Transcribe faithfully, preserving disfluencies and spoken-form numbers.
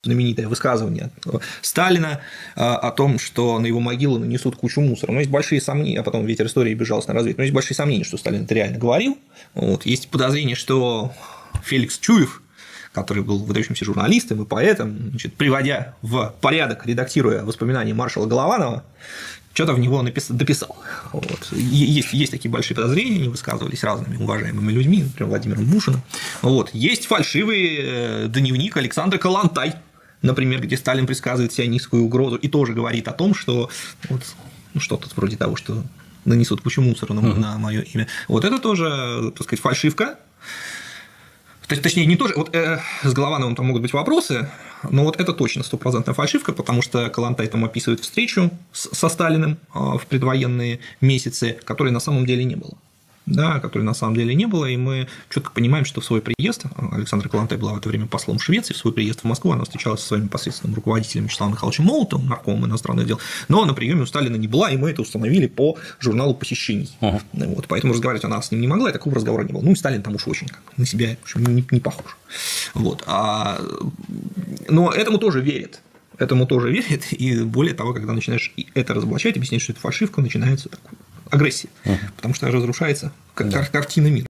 знаменитое высказывание Сталина о том, что на его могилу нанесут кучу мусора. Но есть большие сомнения, а потом ветер истории бежался на разведку, но есть большие сомнения, что Сталин это реально говорил. Вот. Есть подозрение, что Феликс Чуев, который был выдающимся журналистом и поэтом, значит, приводя в порядок, редактируя воспоминания маршала Голованова, что-то в него написал, дописал. Вот. Есть, есть такие большие подозрения, они высказывались разными уважаемыми людьми, например, Владимиром Бушиным. Вот. Есть фальшивый дневник Александра Калантай, например, где Сталин предсказывает сионистскую угрозу и тоже говорит о том, что вот, ну, что-то вроде того, что нанесут кучу мусора на, mm-hmm. на мое имя. Вот это тоже, так сказать, фальшивка. Точнее, не тоже, вот э, с Головановым там могут быть вопросы, но вот это точно стопроцентная фальшивка, потому что Калантай там описывает встречу с, со Сталиным э, в предвоенные месяцы, которой на самом деле не было. Да, которой на самом деле не было, и мы четко понимаем, что в свой приезд, Александра Калантай была в это время послом в Швеции, в свой приезд в Москву она встречалась со своим непосредственным руководителем Вячеславом Михайловичем Молотовым, наркомом иностранных дел, но на приеме у Сталина не была, и мы это установили по журналу посещений. Uh-huh. Вот, поэтому разговаривать она с ним не могла, и такого разговора не было. Ну, и Сталин там уж очень как, на себя в общем, не, не похож. Вот. А... Но этому тоже верят. Этому тоже верят, и более того, когда начинаешь это разоблачать, объяснять, что это фальшивка, начинается такой агрессия, uh-huh. потому что разрушается кар- картина мира.